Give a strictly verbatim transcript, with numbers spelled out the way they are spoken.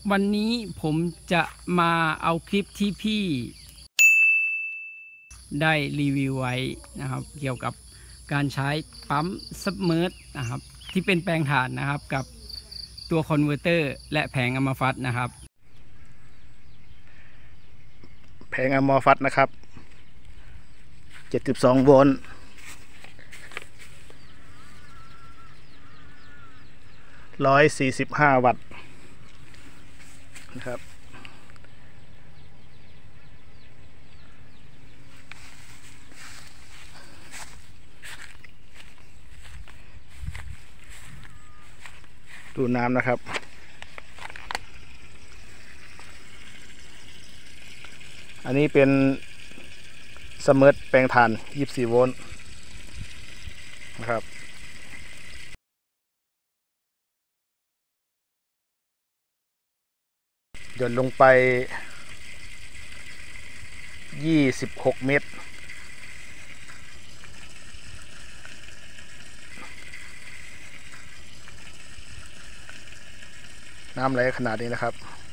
วันนี้ผมจะมาเอาคลิปที่พี่ได้รีวิวไว้นะครับเกี่ยวกับการใช้ปั๊มซับเมอร์สนะครับที่เป็นแปลงถ่านนะครับกับตัวคอนเวอร์เตอร์และแผงอัมฟัสนะครับแผงอัมฟัสนะครับเจ็ดสิบสองโวลต์ร้อยสี่สิบห้าวัตต์นะครับดูน้ำนะครับอันนี้เป็นซับเมอร์สแปลงถ่านยี่สิบสี่โวลต์นะครับหย่อนลงไปยี่สิบหกเมตรน้ำไหลขนาดนี้นะครับ